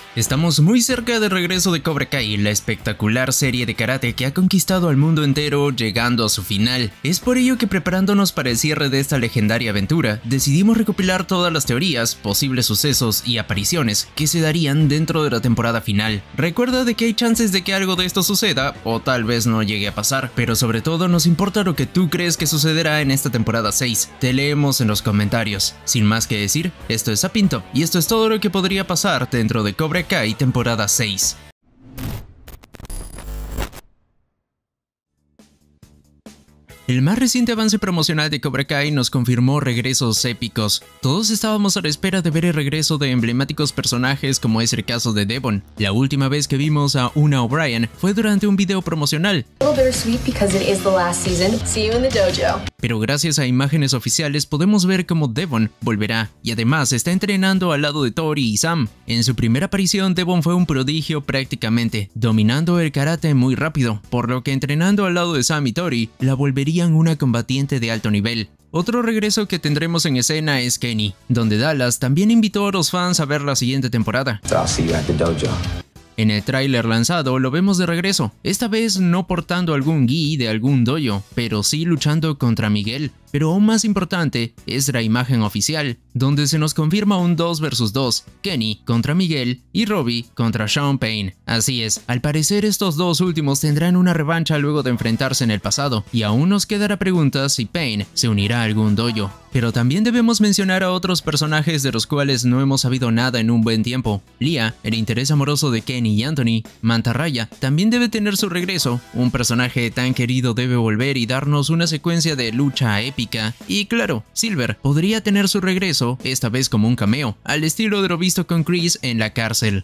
Estamos muy cerca del regreso de Cobra Kai, la espectacular serie de karate que ha conquistado al mundo entero llegando a su final. Es por ello que, preparándonos para el cierre de esta legendaria aventura, decidimos recopilar todas las teorías, posibles sucesos y apariciones que se darían dentro de la temporada final. Recuerda de que hay chances de que algo de esto suceda o tal vez no llegue a pasar, pero sobre todo nos importa lo que tú crees que sucederá en esta temporada 6. Te leemos en los comentarios. Sin más que decir, esto es Zapinto y esto es todo lo que podría pasar dentro de Cobra Kai temporada 6. El más reciente avance promocional de Cobra Kai nos confirmó regresos épicos. Todos estábamos a la espera de ver el regreso de emblemáticos personajes como es el caso de Devon. La última vez que vimos a Una O'Brien fue durante un video promocional. Pero gracias a imágenes oficiales podemos ver cómo Devon volverá y además está entrenando al lado de Tori y Sam. En su primera aparición Devon fue un prodigio prácticamente, dominando el karate muy rápido, por lo que entrenando al lado de Sam y Tori la volverían una combatiente de alto nivel. Otro regreso que tendremos en escena es Kenny, donde Dallas también invitó a los fans a ver la siguiente temporada. En el tráiler lanzado lo vemos de regreso, esta vez no portando algún gi de algún dojo, pero sí luchando contra Miguel. Pero aún más importante es la imagen oficial, donde se nos confirma un 2 vs 2, Kenny contra Miguel y Robbie contra Sean Payne. Así es, al parecer estos dos últimos tendrán una revancha luego de enfrentarse en el pasado, y aún nos quedará pregunta si Payne se unirá a algún dojo. Pero también debemos mencionar a otros personajes de los cuales no hemos sabido nada en un buen tiempo. Lia, el interés amoroso de Kenny y Anthony, Mantarraya, también debe tener su regreso. Un personaje tan querido debe volver y darnos una secuencia de lucha épica. Y claro, Silver podría tener su regreso, esta vez como un cameo, al estilo de lo visto con Chris en la cárcel.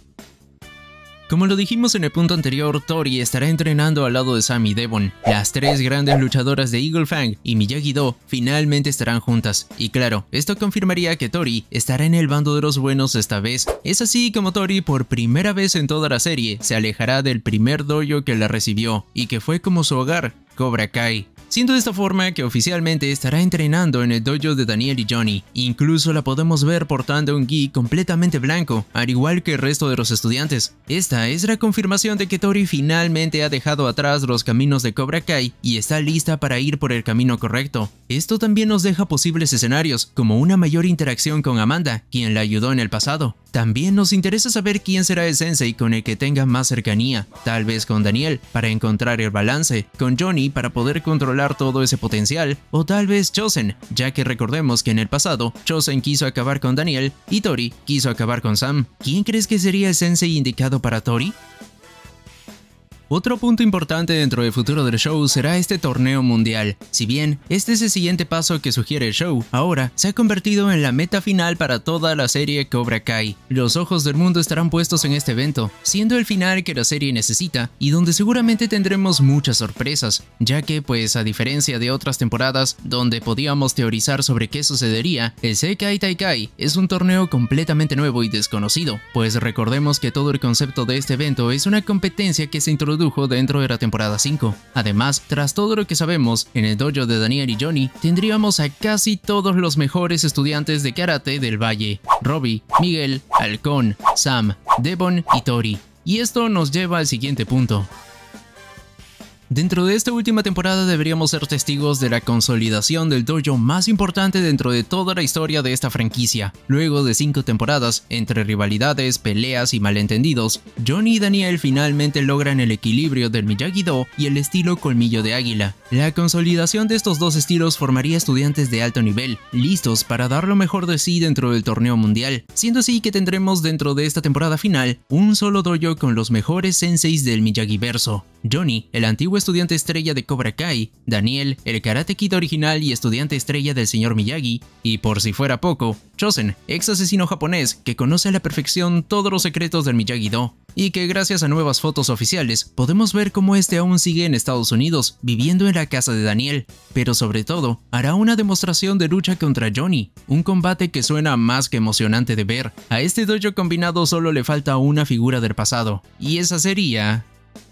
Como lo dijimos en el punto anterior, Tori estará entrenando al lado de Sam y Devon. Las tres grandes luchadoras de Eagle Fang y Miyagi-Do finalmente estarán juntas. Y claro, esto confirmaría que Tori estará en el bando de los buenos esta vez. Es así como Tori, por primera vez en toda la serie, se alejará del primer dojo que la recibió y que fue como su hogar, Cobra Kai. Siendo de esta forma que oficialmente estará entrenando en el dojo de Daniel y Johnny. Incluso la podemos ver portando un gi completamente blanco, al igual que el resto de los estudiantes. Esta es la confirmación de que Tori finalmente ha dejado atrás los caminos de Cobra Kai y está lista para ir por el camino correcto. Esto también nos deja posibles escenarios, como una mayor interacción con Amanda, quien la ayudó en el pasado. También nos interesa saber quién será el sensei con el que tenga más cercanía, tal vez con Daniel para encontrar el balance, con Johnny para poder controlar todo ese potencial, o tal vez Chosen, ya que recordemos que en el pasado Chosen quiso acabar con Daniel y Tori quiso acabar con Sam. ¿Quién crees que sería el sensei indicado para Tori? Otro punto importante dentro del futuro del show será este torneo mundial. Si bien este es el siguiente paso que sugiere el show, ahora se ha convertido en la meta final para toda la serie Cobra Kai. Los ojos del mundo estarán puestos en este evento, siendo el final que la serie necesita y donde seguramente tendremos muchas sorpresas, ya que pues a diferencia de otras temporadas donde podíamos teorizar sobre qué sucedería, el Sekai Taikai es un torneo completamente nuevo y desconocido, pues recordemos que todo el concepto de este evento es una competencia que se introdujo dentro de la temporada 5. Además, tras todo lo que sabemos, en el dojo de Daniel y Johnny tendríamos a casi todos los mejores estudiantes de karate del Valle: Robbie, Miguel, Halcón, Sam, Devon y Tori. Y esto nos lleva al siguiente punto. Dentro de esta última temporada deberíamos ser testigos de la consolidación del dojo más importante dentro de toda la historia de esta franquicia. Luego de 5 temporadas, entre rivalidades, peleas y malentendidos, Johnny y Daniel finalmente logran el equilibrio del Miyagi-Do y el estilo colmillo de águila. La consolidación de estos dos estilos formaría estudiantes de alto nivel, listos para dar lo mejor de sí dentro del torneo mundial, siendo así que tendremos dentro de esta temporada final un solo dojo con los mejores senseis del Miyagi-verso. Johnny, el antiguo estudiante estrella de Cobra Kai, Daniel, el Karate Kid original y estudiante estrella del señor Miyagi, y por si fuera poco, Chosen, ex asesino japonés que conoce a la perfección todos los secretos del Miyagi-Do, y que gracias a nuevas fotos oficiales podemos ver cómo este aún sigue en Estados Unidos, viviendo en la casa de Daniel, pero sobre todo hará una demostración de lucha contra Johnny, un combate que suena más que emocionante de ver. A este dojo combinado solo le falta una figura del pasado, y esa sería...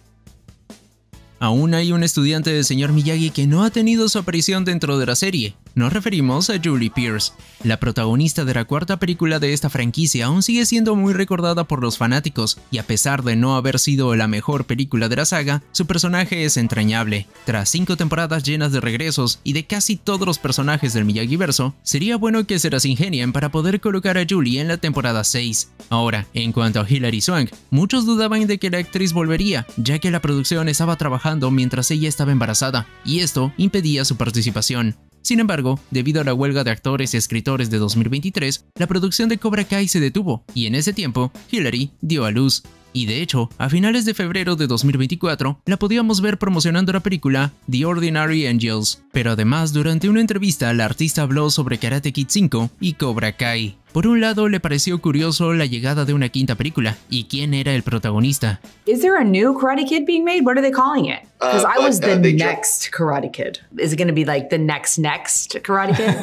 Aún hay un estudiante del señor Miyagi que no ha tenido su aparición dentro de la serie, nos referimos a Julie Pierce. La protagonista de la cuarta película de esta franquicia aún sigue siendo muy recordada por los fanáticos, y a pesar de no haber sido la mejor película de la saga, su personaje es entrañable. Tras 5 temporadas llenas de regresos y de casi todos los personajes del Miyagi-verso, sería bueno que se las ingenien para poder colocar a Julie en la temporada 6. Ahora, en cuanto a Hilary Swank, muchos dudaban de que la actriz volvería, ya que la producción estaba trabajando mientras ella estaba embarazada, y esto impedía su participación. Sin embargo, debido a la huelga de actores y escritores de 2023, la producción de Cobra Kai se detuvo, y en ese tiempo, Hilary dio a luz. Y de hecho, a finales de febrero de 2024, la podíamos ver promocionando la película The Ordinary Angels. Pero además, durante una entrevista, la artista habló sobre Karate Kid 5 y Cobra Kai. Por un lado, le pareció curioso la llegada de una quinta película, y quién era el protagonista. Is there a new Karate Kid being made? What are they calling it? Because I was the next Karate Kid. Is it going to be like the next Karate Kid?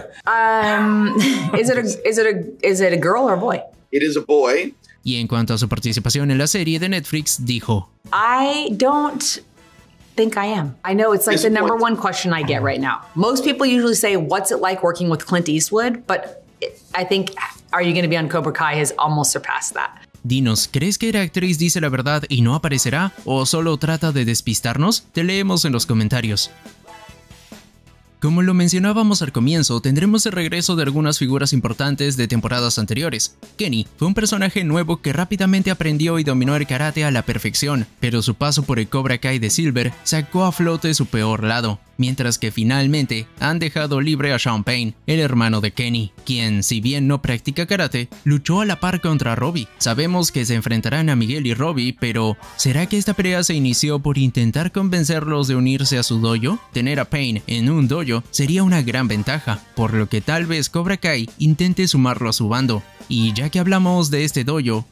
Is it a girl or a boy? It is a boy. Y en cuanto a su participación en la serie de Netflix, dijo: I don't think I am. I know it's like the number one question I get right now. Most people usually say, what's it like working with Clint Eastwood? But I think, are you going to be on Cobra Kai has almost surpassed that. Dinos, ¿crees que la actriz dice la verdad y no aparecerá? ¿O solo trata de despistarnos? Te leemos en los comentarios. Como lo mencionábamos al comienzo, tendremos el regreso de algunas figuras importantes de temporadas anteriores. Kenny fue un personaje nuevo que rápidamente aprendió y dominó el karate a la perfección, pero su paso por el Cobra Kai de Silver sacó a flote su peor lado, mientras que finalmente han dejado libre a Sean Payne, el hermano de Kenny, quien, si bien no practica karate, luchó a la par contra Robbie. Sabemos que se enfrentarán a Miguel y Robbie, pero ¿será que esta pelea se inició por intentar convencerlos de unirse a su dojo? Tener a Payne en un dojo sería una gran ventaja, por lo que tal vez Cobra Kai intente sumarlo a su bando. Y ya que hablamos de este dojo,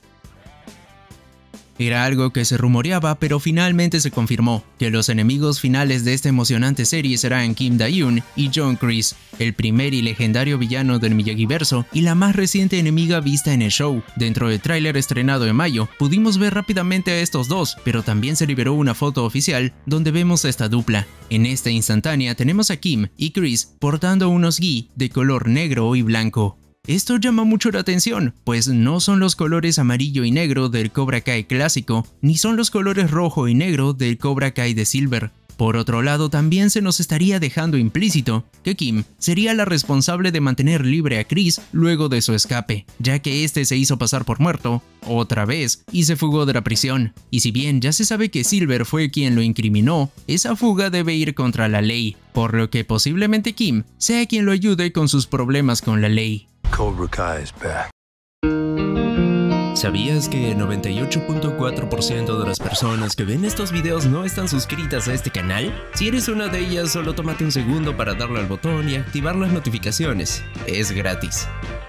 era algo que se rumoreaba, pero finalmente se confirmó, que los enemigos finales de esta emocionante serie serán Kim Da-eun y John Kreese, el primer y legendario villano del Miyagi-verso y la más reciente enemiga vista en el show. Dentro del tráiler estrenado en mayo, pudimos ver rápidamente a estos dos, pero también se liberó una foto oficial donde vemos a esta dupla. En esta instantánea tenemos a Kim y Kreese portando unos gi de color negro y blanco. Esto llama mucho la atención, pues no son los colores amarillo y negro del Cobra Kai clásico, ni son los colores rojo y negro del Cobra Kai de Silver. Por otro lado, también se nos estaría dejando implícito que Kim sería la responsable de mantener libre a Kreese luego de su escape, ya que este se hizo pasar por muerto, otra vez, y se fugó de la prisión. Y si bien ya se sabe que Silver fue quien lo incriminó, esa fuga debe ir contra la ley, por lo que posiblemente Kim sea quien lo ayude con sus problemas con la ley. Cobra Kai is back. ¿Sabías que el 98.4% de las personas que ven estos videos no están suscritas a este canal? Si eres una de ellas, solo tómate un segundo para darle al botón y activar las notificaciones. Es gratis.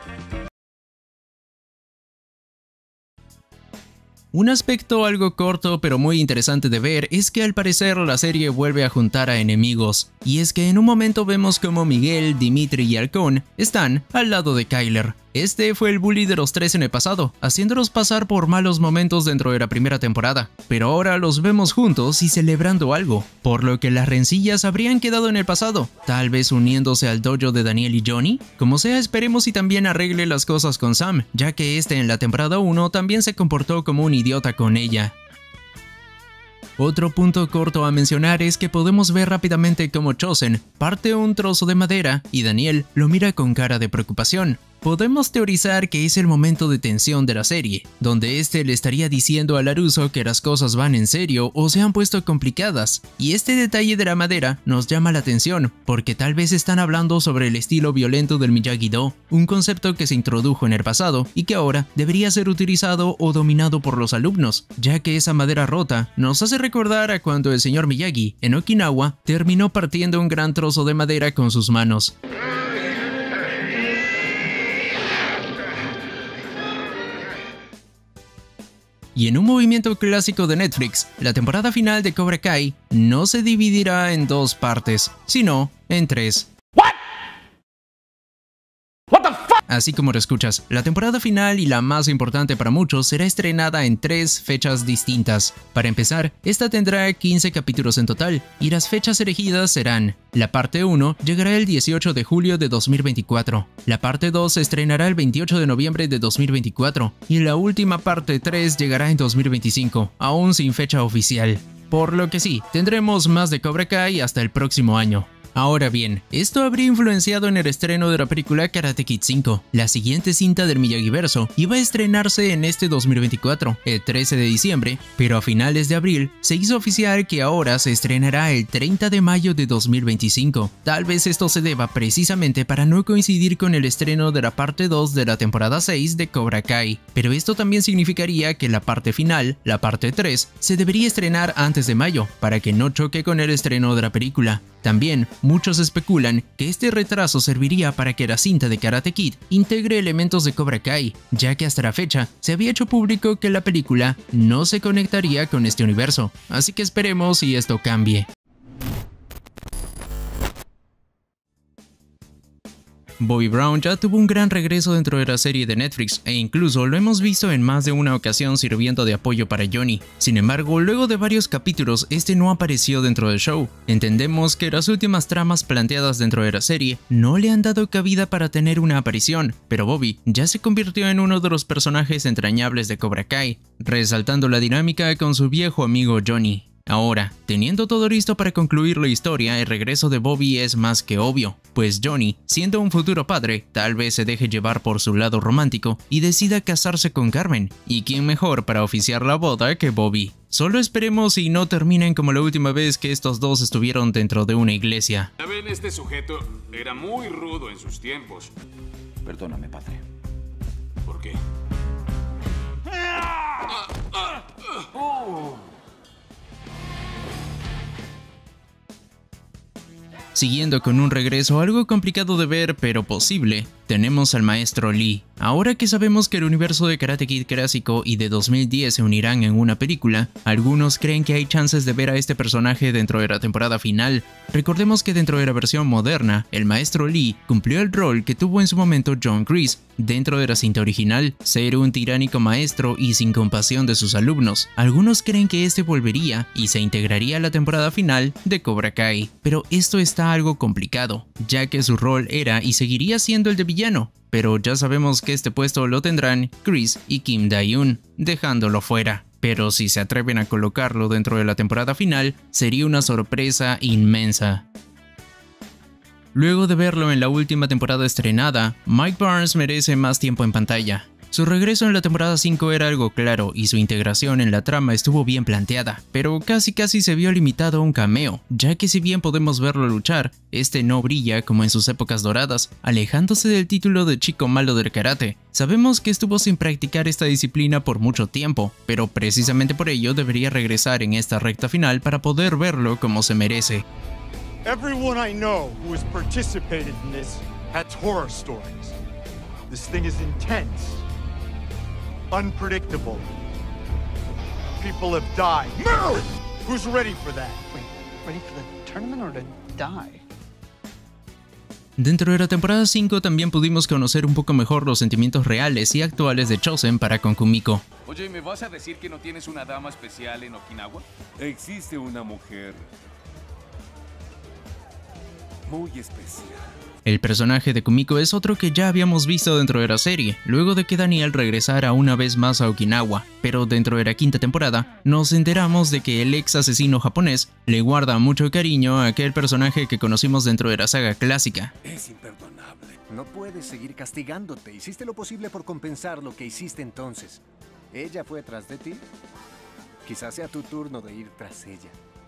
Un aspecto algo corto pero muy interesante de ver es que al parecer la serie vuelve a juntar a enemigos, y es que en un momento vemos como Miguel, Dimitri y Halcón están al lado de Kyler. Este fue el bully de los tres en el pasado, haciéndolos pasar por malos momentos dentro de la primera temporada, pero ahora los vemos juntos y celebrando algo, por lo que las rencillas habrían quedado en el pasado, tal vez uniéndose al dojo de Daniel y Johnny. Como sea, esperemos y también arregle las cosas con Sam, ya que este en la temporada 1 también se comportó como un idiota con ella. Otro punto corto a mencionar es que podemos ver rápidamente cómo Chosen parte un trozo de madera y Daniel lo mira con cara de preocupación. Podemos teorizar que es el momento de tensión de la serie, donde este le estaría diciendo a LaRusso que las cosas van en serio o se han puesto complicadas, y este detalle de la madera nos llama la atención, porque tal vez están hablando sobre el estilo violento del Miyagi-Do, un concepto que se introdujo en el pasado y que ahora debería ser utilizado o dominado por los alumnos, ya que esa madera rota nos hace recordar a cuando el señor Miyagi, en Okinawa, terminó partiendo un gran trozo de madera con sus manos. Y en un movimiento clásico de Netflix, la temporada final de Cobra Kai no se dividirá en 2 partes, sino en 3. Así como lo escuchas, la temporada final y la más importante para muchos será estrenada en 3 fechas distintas. Para empezar, esta tendrá 15 capítulos en total, y las fechas elegidas serán: la parte 1 llegará el 18 de julio de 2024, la parte 2 se estrenará el 28 de noviembre de 2024, y la última parte 3 llegará en 2025, aún sin fecha oficial. Por lo que sí, tendremos más de Cobra Kai hasta el próximo año. Ahora bien, esto habría influenciado en el estreno de la película Karate Kid 5, la siguiente cinta del Miyagi-verso. Iba a estrenarse en este 2024, el 13 de diciembre, pero a finales de abril se hizo oficial que ahora se estrenará el 30 de mayo de 2025. Tal vez esto se deba precisamente para no coincidir con el estreno de la parte 2 de la temporada 6 de Cobra Kai, pero esto también significaría que la parte final, la parte 3, se debería estrenar antes de mayo, para que no choque con el estreno de la película. También, muchos especulan que este retraso serviría para que la cinta de Karate Kid integre elementos de Cobra Kai, ya que hasta la fecha se había hecho público que la película no se conectaría con este universo, así que esperemos si esto cambie. Bobby Brown ya tuvo un gran regreso dentro de la serie de Netflix, e incluso lo hemos visto en más de una ocasión sirviendo de apoyo para Johnny. Sin embargo, luego de varios capítulos, este no apareció dentro del show. Entendemos que las últimas tramas planteadas dentro de la serie no le han dado cabida para tener una aparición, pero Bobby ya se convirtió en uno de los personajes entrañables de Cobra Kai, resaltando la dinámica con su viejo amigo Johnny. Ahora, teniendo todo listo para concluir la historia, el regreso de Bobby es más que obvio, pues Johnny, siendo un futuro padre, tal vez se deje llevar por su lado romántico y decida casarse con Carmen, y quién mejor para oficiar la boda que Bobby. Solo esperemos y no terminen como la última vez que estos dos estuvieron dentro de una iglesia. ¿Saben? Este sujeto era muy rudo en sus tiempos. Perdóname, padre. ¿Por qué? Siguiendo con un regreso algo complicado de ver pero posible, tenemos al maestro Lee. Ahora que sabemos que el universo de Karate Kid clásico y de 2010 se unirán en una película, algunos creen que hay chances de ver a este personaje dentro de la temporada final. Recordemos que dentro de la versión moderna, el maestro Lee cumplió el rol que tuvo en su momento John Kreese dentro de la cinta original, ser un tiránico maestro y sin compasión de sus alumnos. Algunos creen que este volvería y se integraría a la temporada final de Cobra Kai, pero esto está algo complicado, ya que su rol era y seguiría siendo el de villano, pero ya sabemos que este puesto lo tendrán Kreese y Kim Dae-un, dejándolo fuera. Pero si se atreven a colocarlo dentro de la temporada final, sería una sorpresa inmensa. Luego de verlo en la última temporada estrenada, Mike Barnes merece más tiempo en pantalla. Su regreso en la temporada 5 era algo claro y su integración en la trama estuvo bien planteada, pero casi se vio limitado a un cameo, ya que si bien podemos verlo luchar, este no brilla como en sus épocas doradas, alejándose del título de chico malo del karate. Sabemos que estuvo sin practicar esta disciplina por mucho tiempo, pero precisamente por ello debería regresar en esta recta final para poder verlo como se merece. Everyone I know who has participated in this has horror stories. This thing is intense. Unpredictable. People have died. Move! Who's ready for that? Wait, ready for the tournament or to die? Dentro de la temporada 5 también pudimos conocer un poco mejor los sentimientos reales y actuales de Chozen para con Kumiko. Oye, ¿me vas a decir que no tienes una dama especial en Okinawa? Existe una mujer muy especial. El personaje de Kumiko es otro que ya habíamos visto dentro de la serie, luego de que Daniel regresara una vez más a Okinawa, pero dentro de la quinta temporada nos enteramos de que el ex asesino japonés le guarda mucho cariño a aquel personaje que conocimos dentro de la saga clásica. Es imperdonable. No puedes seguir castigándote. Hiciste lo posible por compensar lo que hiciste entonces. ¿Ella fue tras de ti? Quizás sea tu turno de ir tras ella.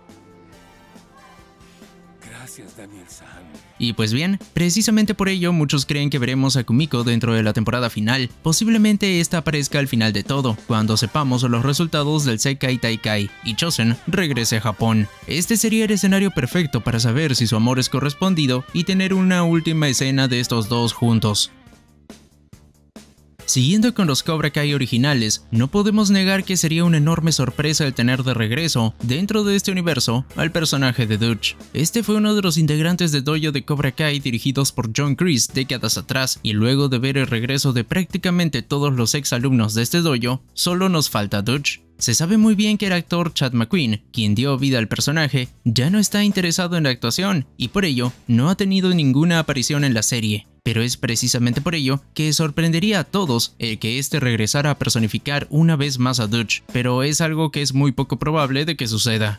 Gracias, Daniel-san. Y pues bien, precisamente por ello muchos creen que veremos a Kumiko dentro de la temporada final. Posiblemente esta aparezca al final de todo, cuando sepamos los resultados del Sekai Taikai y Chozen regrese a Japón. Este sería el escenario perfecto para saber si su amor es correspondido y tener una última escena de estos dos juntos. Siguiendo con los Cobra Kai originales, no podemos negar que sería una enorme sorpresa el tener de regreso, dentro de este universo, al personaje de Dutch. Este fue uno de los integrantes del dojo de Cobra Kai dirigidos por John Kreese décadas atrás, y luego de ver el regreso de prácticamente todos los ex alumnos de este dojo, solo nos falta Dutch. Se sabe muy bien que el actor Chad McQueen, quien dio vida al personaje, ya no está interesado en la actuación, y por ello no ha tenido ninguna aparición en la serie. Pero es precisamente por ello que sorprendería a todos el que este regresara a personificar una vez más a Dutch, pero es algo que es muy poco probable de que suceda.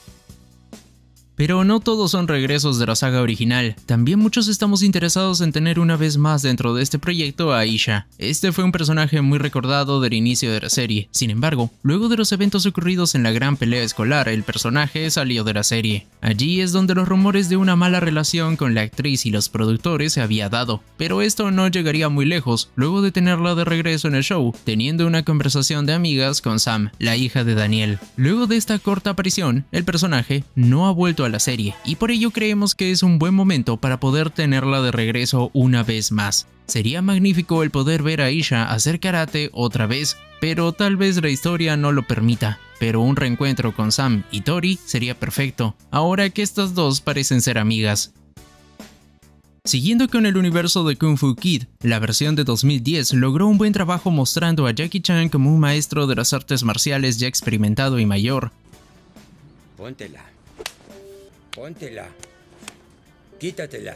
Pero no todos son regresos de la saga original, también muchos estamos interesados en tener una vez más dentro de este proyecto a Aisha. Este fue un personaje muy recordado del inicio de la serie, sin embargo, luego de los eventos ocurridos en la gran pelea escolar, el personaje salió de la serie. Allí es donde los rumores de una mala relación con la actriz y los productores se había dado, pero esto no llegaría muy lejos luego de tenerla de regreso en el show, teniendo una conversación de amigas con Sam, la hija de Daniel. Luego de esta corta aparición, el personaje no ha vuelto a la serie, y por ello creemos que es un buen momento para poder tenerla de regreso una vez más. Sería magnífico el poder ver a Aisha hacer karate otra vez, pero tal vez la historia no lo permita. Pero un reencuentro con Sam y Tori sería perfecto, ahora que estas dos parecen ser amigas. Siguiendo con el universo de Kung Fu Kid, la versión de 2010 logró un buen trabajo mostrando a Jackie Chan como un maestro de las artes marciales ya experimentado y mayor. Póntela. Póntela. Quítatela.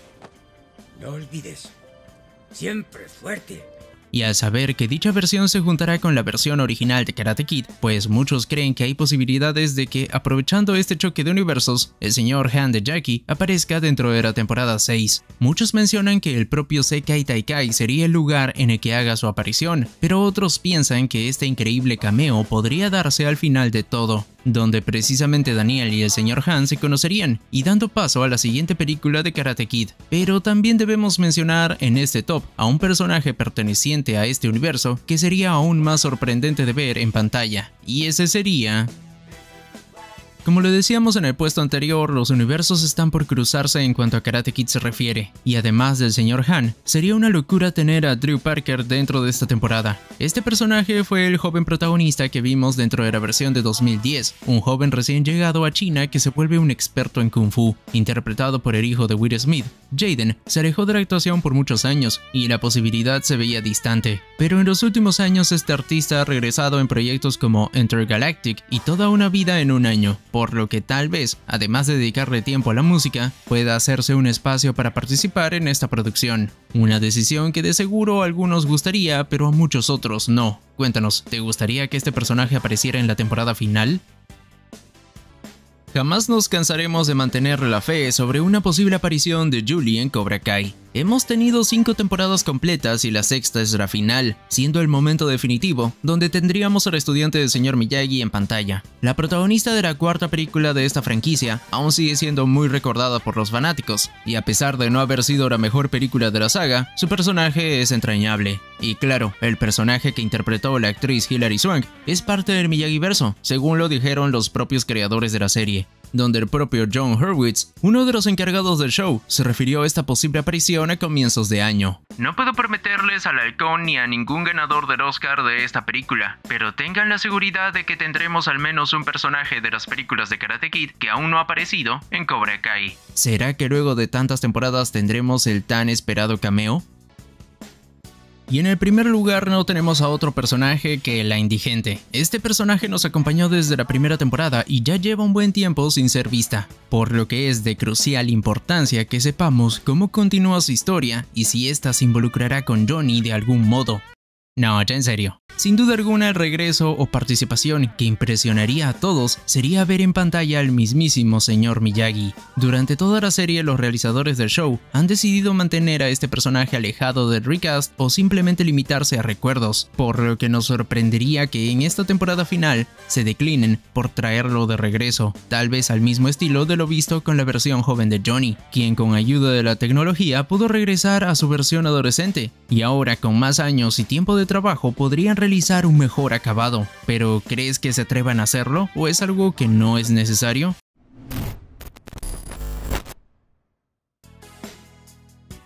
No olvides. Siempre fuerte. Y al saber que dicha versión se juntará con la versión original de Karate Kid, pues muchos creen que hay posibilidades de que, aprovechando este choque de universos, el señor Han de Jackie aparezca dentro de la temporada 6. Muchos mencionan que el propio Sekai Taikai sería el lugar en el que haga su aparición, pero otros piensan que este increíble cameo podría darse al final de todo, donde precisamente Daniel y el señor Han se conocerían, y dando paso a la siguiente película de Karate Kid. Pero también debemos mencionar en este top a un personaje perteneciente a este universo que sería aún más sorprendente de ver en pantalla, y ese sería... Como lo decíamos en el puesto anterior, los universos están por cruzarse en cuanto a Karate Kid se refiere, y además del señor Han, sería una locura tener a Drew Parker dentro de esta temporada. Este personaje fue el joven protagonista que vimos dentro de la versión de 2010, un joven recién llegado a China que se vuelve un experto en Kung Fu, interpretado por el hijo de Will Smith. Jaden se alejó de la actuación por muchos años, y la posibilidad se veía distante, pero en los últimos años este artista ha regresado en proyectos como Intergalactic y Toda una vida en un año, por lo que tal vez, además de dedicarle tiempo a la música, pueda hacerse un espacio para participar en esta producción. Una decisión que de seguro a algunos gustaría, pero a muchos otros no. Cuéntanos, ¿te gustaría que este personaje apareciera en la temporada final? Jamás nos cansaremos de mantener la fe sobre una posible aparición de Julie en Cobra Kai. Hemos tenido 5 temporadas completas y la sexta es la final, siendo el momento definitivo, donde tendríamos al estudiante del señor Miyagi en pantalla. La protagonista de la cuarta película de esta franquicia aún sigue siendo muy recordada por los fanáticos, y a pesar de no haber sido la mejor película de la saga, su personaje es entrañable. Y claro, el personaje que interpretó la actriz Hilary Swank es parte del Miyagi-verso, según lo dijeron los propios creadores de la serie, donde el propio John Hurwitz, uno de los encargados del show, se refirió a esta posible aparición a comienzos de año. No puedo prometerles al halcón ni a ningún ganador del Oscar de esta película, pero tengan la seguridad de que tendremos al menos un personaje de las películas de Karate Kid que aún no ha aparecido en Cobra Kai. ¿Será que luego de tantas temporadas tendremos el tan esperado cameo? Y en el primer lugar no tenemos a otro personaje que la Indigente. Este personaje nos acompañó desde la primera temporada y ya lleva un buen tiempo sin ser vista, por lo que es de crucial importancia que sepamos cómo continúa su historia y si ésta se involucrará con Johnny de algún modo. No, ya en serio. Sin duda alguna el regreso o participación que impresionaría a todos sería ver en pantalla al mismísimo señor Miyagi. Durante toda la serie los realizadores del show han decidido mantener a este personaje alejado del recast o simplemente limitarse a recuerdos, por lo que nos sorprendería que en esta temporada final se declinen por traerlo de regreso, tal vez al mismo estilo de lo visto con la versión joven de Johnny, quien con ayuda de la tecnología pudo regresar a su versión adolescente, y ahora con más años y tiempo de trabajo podrían realizar un mejor acabado. Pero ¿crees que se atrevan a hacerlo o es algo que no es necesario?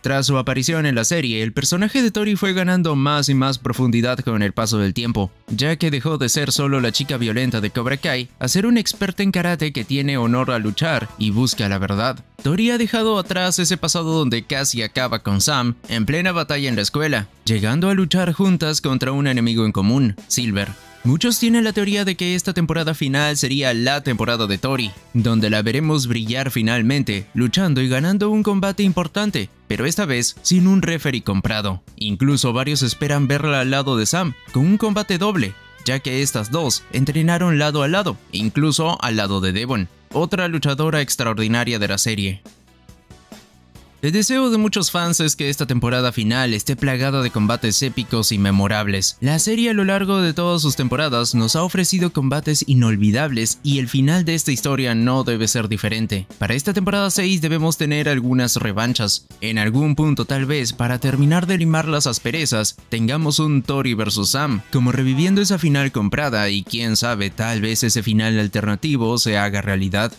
Tras su aparición en la serie, el personaje de Tori fue ganando más y más profundidad con el paso del tiempo, ya que dejó de ser solo la chica violenta de Cobra Kai a ser una experta en karate que tiene honor a luchar y busca la verdad. Tori ha dejado atrás ese pasado donde casi acaba con Sam en plena batalla en la escuela, llegando a luchar juntas contra un enemigo en común, Silver. Muchos tienen la teoría de que esta temporada final sería la temporada de Tori, donde la veremos brillar finalmente, luchando y ganando un combate importante, pero esta vez sin un referee comprado. Incluso varios esperan verla al lado de Sam, con un combate doble, ya que estas dos entrenaron lado a lado, incluso al lado de Devon, otra luchadora extraordinaria de la serie. El deseo de muchos fans es que esta temporada final esté plagada de combates épicos y memorables. La serie a lo largo de todas sus temporadas nos ha ofrecido combates inolvidables y el final de esta historia no debe ser diferente. Para esta temporada 6 debemos tener algunas revanchas. En algún punto tal vez, para terminar de limar las asperezas, tengamos un Tori vs Sam, como reviviendo esa final comprada y quién sabe, tal vez ese final alternativo se haga realidad.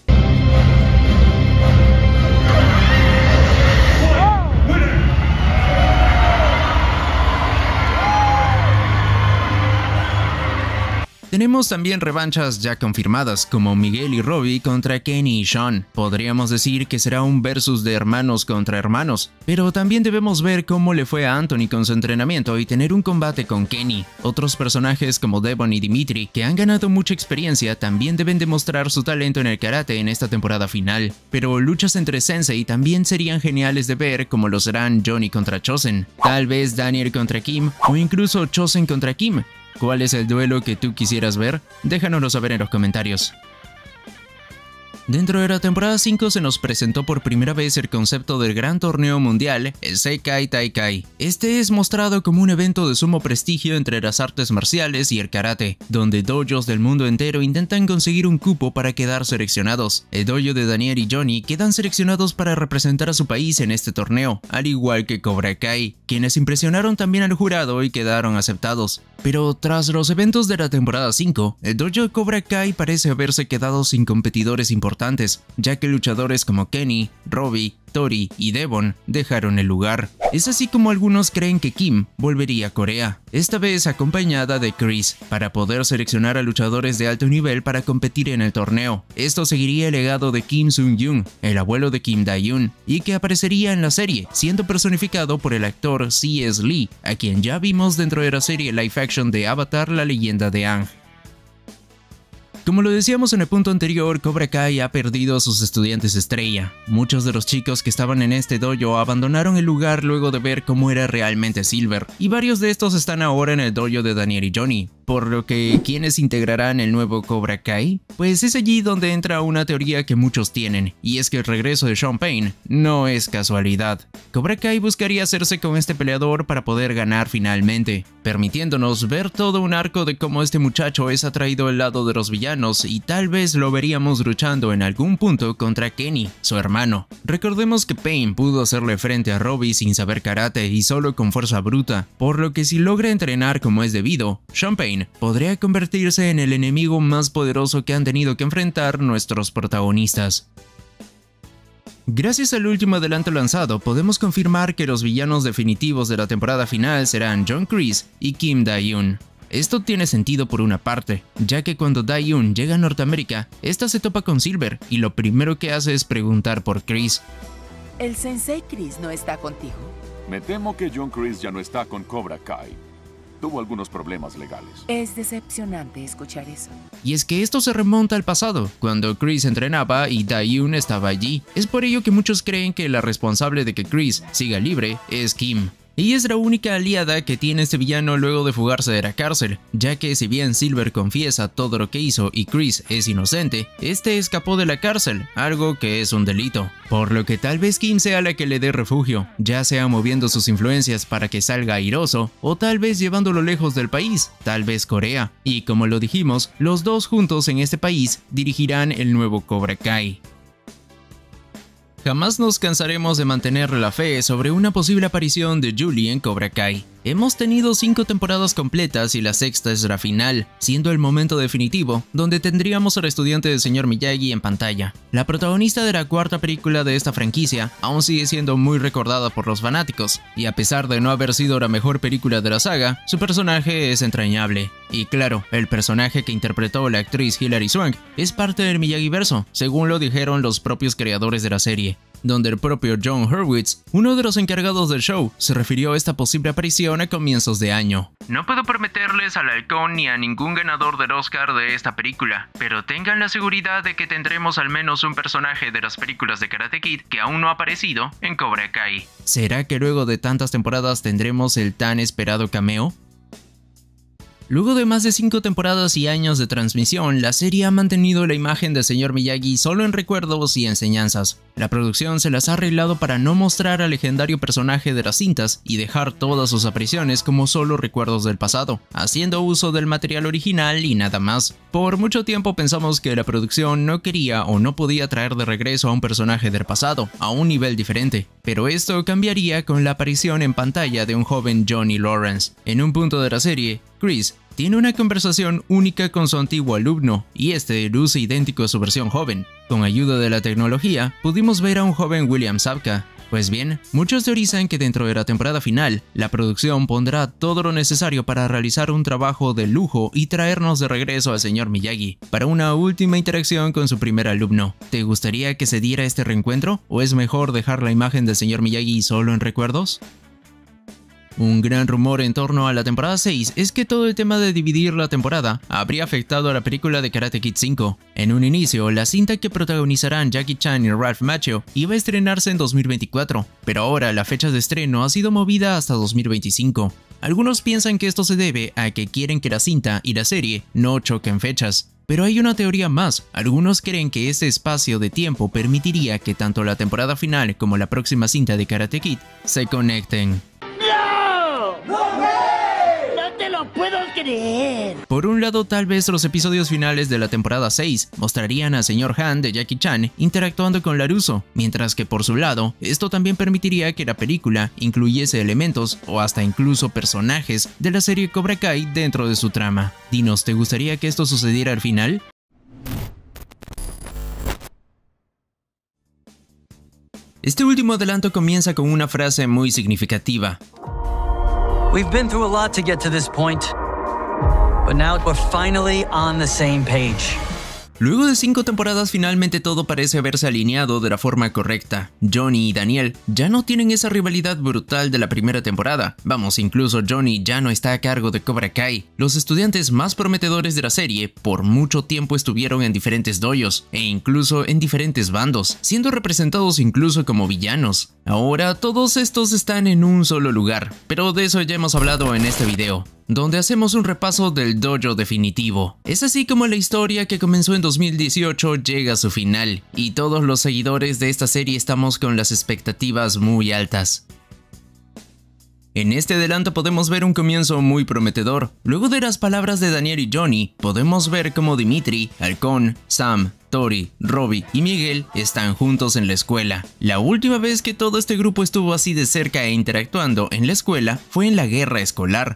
Tenemos también revanchas ya confirmadas, como Miguel y Robbie contra Kenny y Sean. Podríamos decir que será un versus de hermanos contra hermanos, pero también debemos ver cómo le fue a Anthony con su entrenamiento y tener un combate con Kenny. Otros personajes como Devon y Dimitri, que han ganado mucha experiencia, también deben demostrar su talento en el karate en esta temporada final. Pero luchas entre sensei también serían geniales de ver, como lo serán Johnny contra Chosen, tal vez Daniel contra Kim, o incluso Chosen contra Kim. ¿Cuál es el duelo que tú quisieras ver? Déjanoslo saber en los comentarios. Dentro de la temporada 5 se nos presentó por primera vez el concepto del gran torneo mundial, el Seikai Taikai. Este es mostrado como un evento de sumo prestigio entre las artes marciales y el karate, donde dojos del mundo entero intentan conseguir un cupo para quedar seleccionados. El dojo de Daniel y Johnny quedan seleccionados para representar a su país en este torneo, al igual que Cobra Kai, quienes impresionaron también al jurado y quedaron aceptados. Pero tras los eventos de la temporada 5, el dojo de Cobra Kai parece haberse quedado sin competidores importantes, ya que luchadores como Kenny, Robbie, Tori y Devon dejaron el lugar. Es así como algunos creen que Kim volvería a Corea, esta vez acompañada de Chris, para poder seleccionar a luchadores de alto nivel para competir en el torneo. Esto seguiría el legado de Kim Sung-yoon, el abuelo de Kim Dae-yoon, y que aparecería en la serie, siendo personificado por el actor C.S. Lee, a quien ya vimos dentro de la serie live action de Avatar: La leyenda de Aang. Como lo decíamos en el punto anterior, Cobra Kai ha perdido a sus estudiantes estrella. Muchos de los chicos que estaban en este dojo abandonaron el lugar luego de ver cómo era realmente Silver, y varios de estos están ahora en el dojo de Daniel y Johnny. Por lo que, ¿quiénes integrarán el nuevo Cobra Kai? Pues es allí donde entra una teoría que muchos tienen, y es que el regreso de Sean Payne no es casualidad. Cobra Kai buscaría hacerse con este peleador para poder ganar finalmente, permitiéndonos ver todo un arco de cómo este muchacho es atraído al lado de los villanos y tal vez lo veríamos luchando en algún punto contra Kenny, su hermano. Recordemos que Payne pudo hacerle frente a Robbie sin saber karate y solo con fuerza bruta, por lo que si logra entrenar como es debido, Sean Payne podría convertirse en el enemigo más poderoso que han tenido que enfrentar nuestros protagonistas. Gracias al último adelanto lanzado, podemos confirmar que los villanos definitivos de la temporada final serán John Kreese y Kim Dae-yoon. Esto tiene sentido por una parte, ya que cuando Dae-yoon llega a Norteamérica, esta se topa con Silver y lo primero que hace es preguntar por Kreese. ¿El sensei Kreese no está contigo? Me temo que John Kreese ya no está con Cobra Kai. Tuvo algunos problemas legales. Es decepcionante escuchar eso. Y es que esto se remonta al pasado, cuando Kreese entrenaba y Dae-yoon estaba allí. Es por ello que muchos creen que la responsable de que Kreese siga libre es Kim. Ella es la única aliada que tiene este villano luego de fugarse de la cárcel, ya que si bien Silver confiesa todo lo que hizo y Kreese es inocente, este escapó de la cárcel, algo que es un delito. Por lo que tal vez Kim sea la que le dé refugio, ya sea moviendo sus influencias para que salga airoso, o tal vez llevándolo lejos del país, tal vez Corea. Y como lo dijimos, los dos juntos en este país dirigirán el nuevo Cobra Kai. Jamás nos cansaremos de mantener la fe sobre una posible aparición de Julie en Cobra Kai. Hemos tenido 5 temporadas completas y la sexta es la final, siendo el momento definitivo donde tendríamos al estudiante del señor Miyagi en pantalla. La protagonista de la cuarta película de esta franquicia aún sigue siendo muy recordada por los fanáticos, y a pesar de no haber sido la mejor película de la saga, su personaje es entrañable. Y claro, el personaje que interpretó la actriz Hilary Swank es parte del Miyagi-verso, según lo dijeron los propios creadores de la serie, donde el propio Jon Hurwitz, uno de los encargados del show, se refirió a esta posible aparición a comienzos de año. No puedo prometerles al halcón ni a ningún ganador del Oscar de esta película, pero tengan la seguridad de que tendremos al menos un personaje de las películas de Karate Kid que aún no ha aparecido en Cobra Kai. ¿Será que luego de tantas temporadas tendremos el tan esperado cameo? Luego de más de 5 temporadas y años de transmisión, la serie ha mantenido la imagen del señor Miyagi solo en recuerdos y enseñanzas. La producción se las ha arreglado para no mostrar al legendario personaje de las cintas y dejar todas sus apariciones como solo recuerdos del pasado, haciendo uso del material original y nada más. Por mucho tiempo pensamos que la producción no quería o no podía traer de regreso a un personaje del pasado, a un nivel diferente, pero esto cambiaría con la aparición en pantalla de un joven Johnny Lawrence. En un punto de la serie, Chris tiene una conversación única con su antiguo alumno, y este luce idéntico a su versión joven. Con ayuda de la tecnología, pudimos ver a un joven William Zabka. Pues bien, muchos teorizan que dentro de la temporada final, la producción pondrá todo lo necesario para realizar un trabajo de lujo y traernos de regreso al señor Miyagi, para una última interacción con su primer alumno. ¿Te gustaría que se diera este reencuentro, o es mejor dejar la imagen del señor Miyagi solo en recuerdos? Un gran rumor en torno a la temporada 6 es que todo el tema de dividir la temporada habría afectado a la película de Karate Kid 5. En un inicio, la cinta que protagonizarán Jackie Chan y Ralph Macchio iba a estrenarse en 2024, pero ahora la fecha de estreno ha sido movida hasta 2025. Algunos piensan que esto se debe a que quieren que la cinta y la serie no choquen fechas. Pero hay una teoría más. Algunos creen que ese espacio de tiempo permitiría que tanto la temporada final como la próxima cinta de Karate Kid se conecten. ¡Puedo creer! Por un lado, tal vez los episodios finales de la temporada 6 mostrarían al señor Han de Jackie Chan interactuando con LaRusso, mientras que por su lado, esto también permitiría que la película incluyese elementos o hasta incluso personajes de la serie Cobra Kai dentro de su trama. Dinos, ¿te gustaría que esto sucediera al final? Este último adelanto comienza con una frase muy significativa. We've been through a lot to get to this point, but now we're finally on the same page. Luego de 5 temporadas, finalmente todo parece haberse alineado de la forma correcta. Johnny y Daniel ya no tienen esa rivalidad brutal de la primera temporada. Vamos, incluso Johnny ya no está a cargo de Cobra Kai. Los estudiantes más prometedores de la serie por mucho tiempo estuvieron en diferentes dojos e incluso en diferentes bandos, siendo representados incluso como villanos. Ahora todos estos están en un solo lugar, pero de eso ya hemos hablado en este video, donde hacemos un repaso del dojo definitivo. Es así como la historia que comenzó en 2018 llega a su final, y todos los seguidores de esta serie estamos con las expectativas muy altas. En este adelanto podemos ver un comienzo muy prometedor. Luego de las palabras de Daniel y Johnny, podemos ver cómo Dimitri, Halcón, Sam, Tori, Robbie y Miguel están juntos en la escuela. La última vez que todo este grupo estuvo así de cerca e interactuando en la escuela fue en la guerra escolar.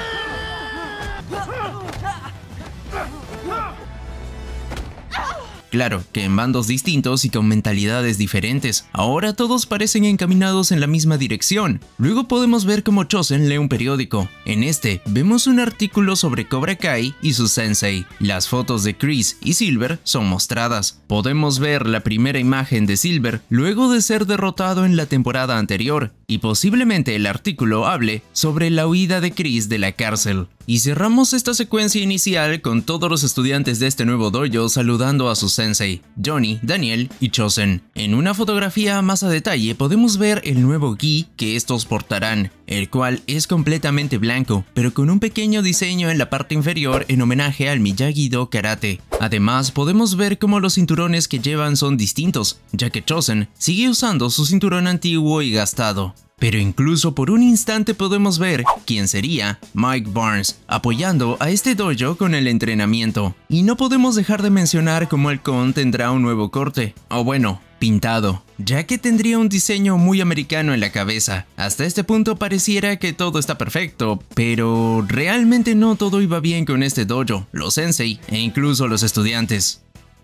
Claro, que en bandos distintos y con mentalidades diferentes. Ahora todos parecen encaminados en la misma dirección. Luego podemos ver cómo Chosen lee un periódico. En este, vemos un artículo sobre Cobra Kai y su sensei. Las fotos de Chris y Silver son mostradas. Podemos ver la primera imagen de Silver luego de ser derrotado en la temporada anterior. Y posiblemente el artículo hable sobre la huida de Chris de la cárcel. Y cerramos esta secuencia inicial con todos los estudiantes de este nuevo dojo saludando a su sensei, Johnny, Daniel y Chosen. En una fotografía más a detalle podemos ver el nuevo gi que estos portarán, el cual es completamente blanco, pero con un pequeño diseño en la parte inferior en homenaje al Miyagi-Do Karate. Además, podemos ver cómo los cinturones que llevan son distintos, ya que Chosen sigue usando su cinturón antiguo y gastado. Pero incluso por un instante podemos ver quién sería Mike Barnes apoyando a este dojo con el entrenamiento. Y no podemos dejar de mencionar cómo Halcón tendrá un nuevo corte, o bueno, pintado, ya que tendría un diseño muy americano en la cabeza. Hasta este punto pareciera que todo está perfecto, pero realmente no todo iba bien con este dojo, los sensei e incluso los estudiantes.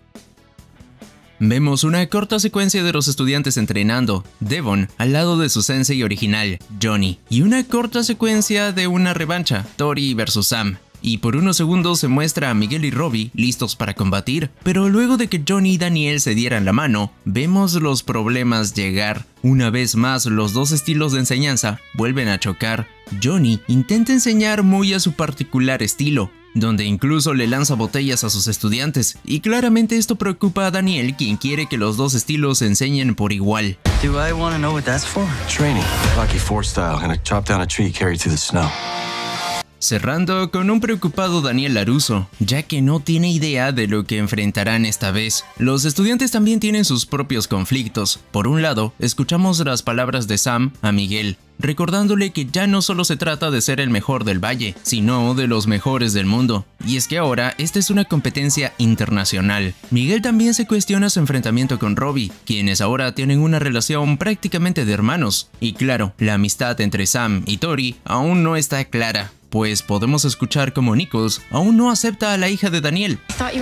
Vemos una corta secuencia de los estudiantes entrenando, Devon al lado de su sensei original, Johnny, y una corta secuencia de una revancha, Tori vs Sam. Y por unos segundos se muestra a Miguel y Robbie listos para combatir, pero luego de que Johnny y Daniel se dieran la mano, vemos los problemas llegar. Una vez más, los dos estilos de enseñanza vuelven a chocar. Johnny intenta enseñar muy a su particular estilo, donde incluso le lanza botellas a sus estudiantes, y claramente esto preocupa a Daniel, quien quiere que los dos estilos se enseñen por igual. Do I want to know what that's for? Training, Rocky IV style, gonna chop down a tree carried through the snow. Cerrando con un preocupado Daniel LaRusso, ya que no tiene idea de lo que enfrentarán esta vez. Los estudiantes también tienen sus propios conflictos. Por un lado, escuchamos las palabras de Sam a Miguel, recordándole que ya no solo se trata de ser el mejor del valle, sino de los mejores del mundo. Y es que ahora esta es una competencia internacional. Miguel también se cuestiona su enfrentamiento con Robbie, quienes ahora tienen una relación prácticamente de hermanos. Y claro, la amistad entre Sam y Tori aún no está clara, pues podemos escuchar como Nichols aún no acepta a la hija de Daniel.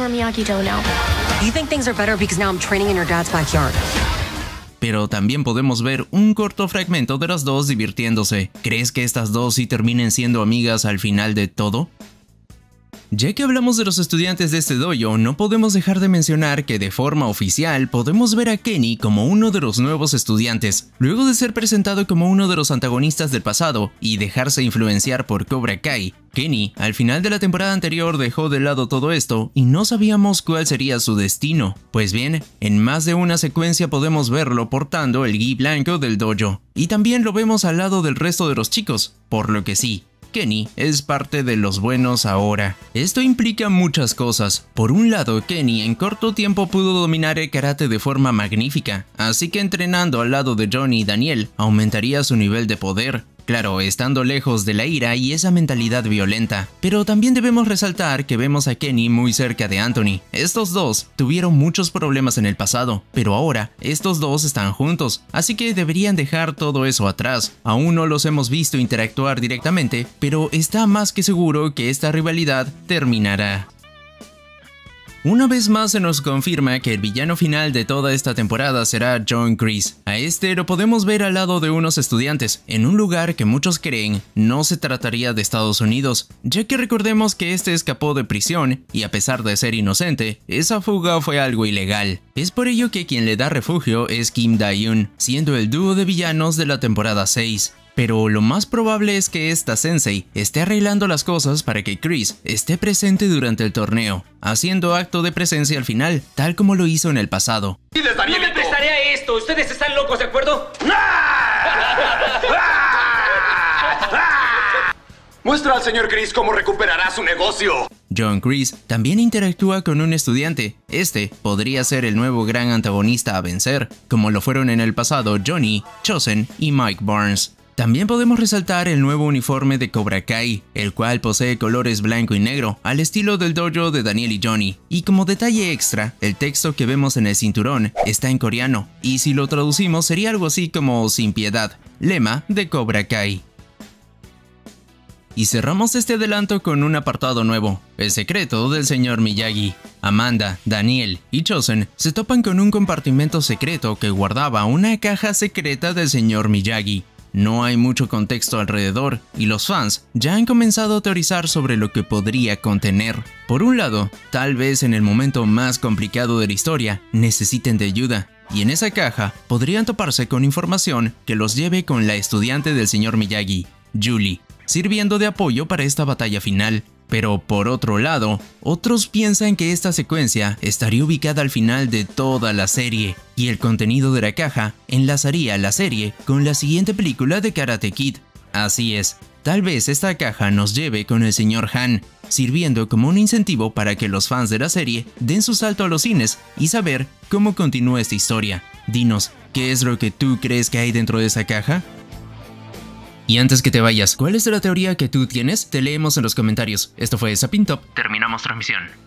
Pero también podemos ver un corto fragmento de las dos divirtiéndose. ¿Crees que estas dos sí terminen siendo amigas al final de todo? Ya que hablamos de los estudiantes de este dojo, no podemos dejar de mencionar que de forma oficial podemos ver a Kenny como uno de los nuevos estudiantes, luego de ser presentado como uno de los antagonistas del pasado y dejarse influenciar por Cobra Kai. Kenny, al final de la temporada anterior, dejó de lado todo esto y no sabíamos cuál sería su destino. Pues bien, en más de una secuencia podemos verlo portando el gi blanco del dojo, y también lo vemos al lado del resto de los chicos, por lo que sí, Kenny es parte de los buenos ahora. Esto implica muchas cosas. Por un lado, Kenny en corto tiempo pudo dominar el karate de forma magnífica, así que entrenando al lado de Johnny y Daniel aumentaría su nivel de poder. Claro, estando lejos de la ira y esa mentalidad violenta. Pero también debemos resaltar que vemos a Kenny muy cerca de Anthony. Estos dos tuvieron muchos problemas en el pasado, pero ahora estos dos están juntos, así que deberían dejar todo eso atrás. Aún no los hemos visto interactuar directamente, pero está más que seguro que esta rivalidad terminará. Una vez más se nos confirma que el villano final de toda esta temporada será John Kreese. A este lo podemos ver al lado de unos estudiantes, en un lugar que muchos creen no se trataría de Estados Unidos, ya que recordemos que este escapó de prisión y a pesar de ser inocente, esa fuga fue algo ilegal. Es por ello que quien le da refugio es Kim Da-eun, siendo el dúo de villanos de la temporada 6. Pero lo más probable es que esta sensei esté arreglando las cosas para que Kreese esté presente durante el torneo, haciendo acto de presencia al final, tal como lo hizo en el pasado. ¡No me prestaré a esto! ¿Ustedes están locos, de acuerdo? Muestra al señor Kreese cómo recuperará su negocio. John Kreese también interactúa con un estudiante. Este podría ser el nuevo gran antagonista a vencer, como lo fueron en el pasado Johnny, Chosen y Mike Barnes. También podemos resaltar el nuevo uniforme de Cobra Kai, el cual posee colores blanco y negro, al estilo del dojo de Daniel y Johnny. Y como detalle extra, el texto que vemos en el cinturón está en coreano, y si lo traducimos sería algo así como "Sin piedad", lema de Cobra Kai. Y cerramos este adelanto con un apartado nuevo, el secreto del señor Miyagi. Amanda, Daniel y Chosen se topan con un compartimento secreto que guardaba una caja secreta del señor Miyagi. No hay mucho contexto alrededor y los fans ya han comenzado a teorizar sobre lo que podría contener. Por un lado, tal vez en el momento más complicado de la historia necesiten de ayuda, y en esa caja podrían toparse con información que los lleve con la estudiante del señor Miyagi, Julie, sirviendo de apoyo para esta batalla final. Pero por otro lado, otros piensan que esta secuencia estaría ubicada al final de toda la serie, y el contenido de la caja enlazaría la serie con la siguiente película de Karate Kid. Así es, tal vez esta caja nos lleve con el señor Han, sirviendo como un incentivo para que los fans de la serie den su salto a los cines y saber cómo continúa esta historia. Dinos, ¿qué es lo que tú crees que hay dentro de esa caja? Y antes que te vayas, ¿cuál es la teoría que tú tienes? Te leemos en los comentarios. Esto fue Sapintop. Terminamos transmisión.